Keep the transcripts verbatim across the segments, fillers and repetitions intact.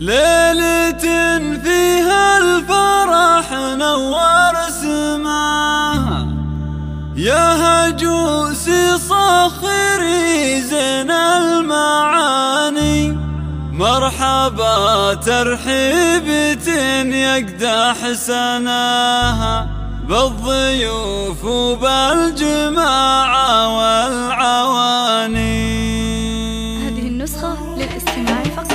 ليلة فيها الفرح نور سماها، يا هجوسي صاخري زين المعاني، مرحبا ترحيبة يقدح سناها، بالضيوف وبالجماعة والعواني. هذه النسخة للاستماع فقط.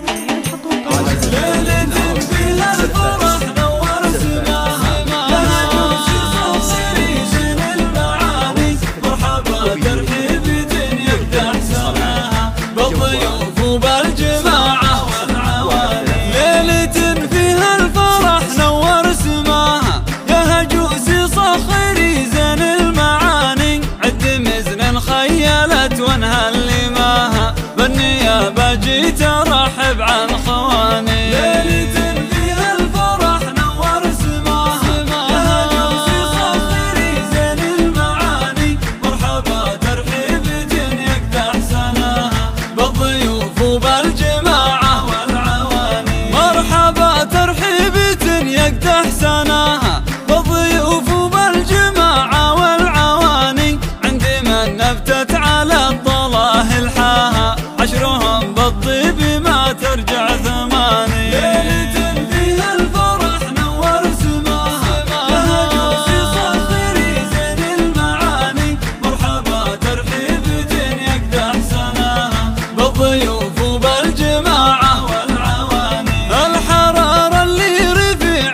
ليلة فيها الفرح نور سماها، يا هجوسي صاخري زين المعاني، مرحبا ترحيبة يقدح سناها، بالضيوف وبالجماعة والعواني. ليلة فيها الفرح نور سماها، يا هجوسي صاخري زين المعاني، عد مزن خيلت وانهل لماها، بالنيابة جيت ارحب عن خواني. ليلة فيها الفرح نور سماها، يا هجوسي صاخري زين المعاني، مرحبا ترحيبة يقدح سناها، بالضيوف وبالجماعة والعواني. مرحبا ترحيبة يقدح سناها، بالضيوف وبالجماعة والعواني، عندي من نبتت على الضلاه الحاها، عشرهم بالطيب ما ترجع ثماني. ليلة فيها الفرح نور سماها، يا هجوسي صاخري زين المعاني، مرحبا ترحيبة يقدح سناها، بالضيوف وبالجماعة والعواني. الحرارة اللي رفيع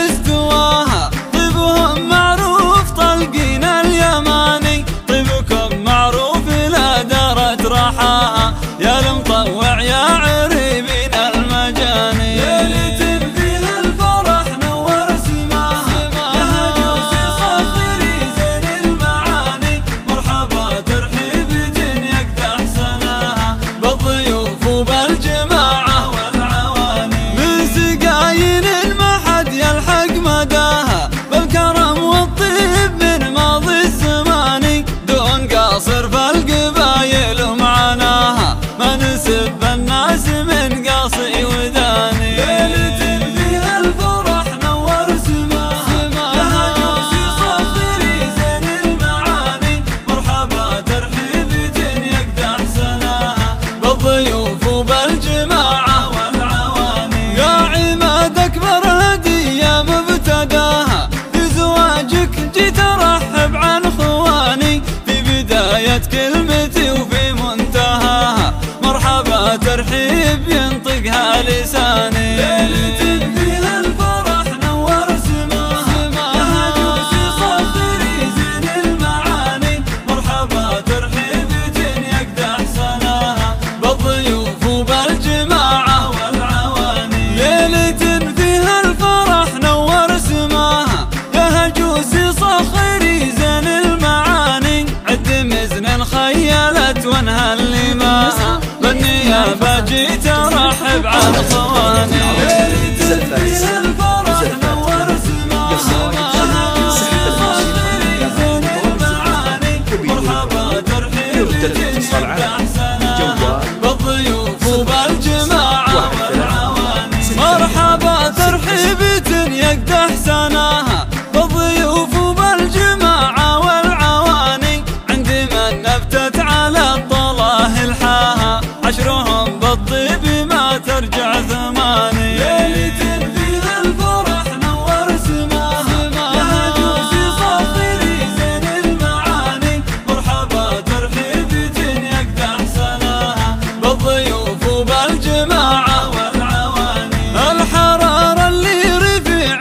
مستواها، طيبهم معروف طلقين اليماني، طيبكم معروف لا دارت رحاها، يا المطوع يا عريبين المجاني. ليلة فيها الفرح نور سماها، يا هجوسي صاخري زين المعاني، مرحبا ترحيبة يقدح سناها، بالضيوف وبالجماعة والعواني. من سقاين ما حد يلحق مداها، بالكرم والطيب من ماضي الزماني، دون قاصر فالقبايل ومعناها، ما نسب الناس من قاصي وداني. ليلة فيها الفرح نور سماها، يا هجوسي صاخري زين المعاني، مرحبا ترحيبة يقدح سناها، بالضيوف وبالجماعة والعواني. يا عماد أكبر هدية مبتداها، في زواجك جيت أرحب عن خواني، في بداية كلمتي وفي منتهاها، مرحبا ترحيب ينطقها لساني. ليلة فيها الفرح نور سماها، يا هجوسي صاخري زين المعاني، مرحبا ترحيبة يقدح سناها، بالضيوف وبالجماعة والعواني. ليلة فيها الفرح نور سماها، يا هجوسي صاخري زين المعاني، عد مزن خيلت وانهل لماها، بالنيابة جيت ارحب عن خواني. ليلة فيها الفرح نور سماها، يا هجوسي صاخري زين المعاني، مرحبا ترحيبة يقدح سناها، بالضيوف وبالجماعة والعواني. مرحبا ترحيبة يقدح سناها، بالضيوف وبالجماعة والعواني، عندي من نبتت على الضلاه الحاها، عشرهم بالطيب ما ترجع ثماني. ليلة فيها الفرح نور سماها، يا هجوسي صاخري زين المعاني، مرحبا ترحيبة يقدح سناها، بالضيوف وبالجماعة والعواني. الحرارة اللي رفيع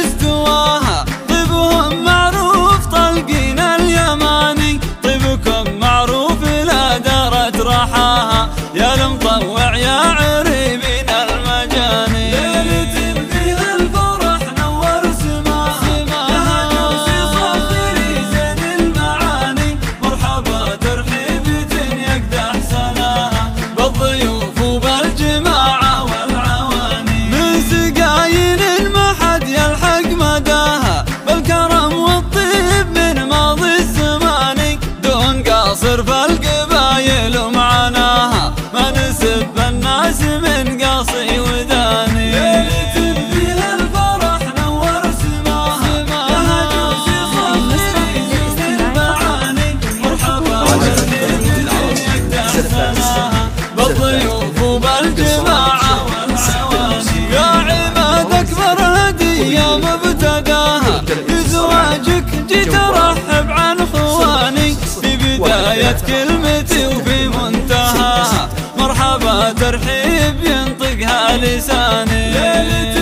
مستواها، طيبهم معروف طلقين اليماني، طيبكم معروف لا دارت رحاها، يا المطوع يا عريبين وناس من قاصي وداني. ليلة فيها الفرح نور سماها لها جوز صفري يزن المعاني. مرحبا بالليل يقدح سناها بالضيوف وبالجماعة والعواني. يا عماد أكبر هدية مبتداها بزواجك جيت أرحب عن إخواني. في بداية كلمتي وفي منتهاها مرحبا ترحيب ينطقها لساني.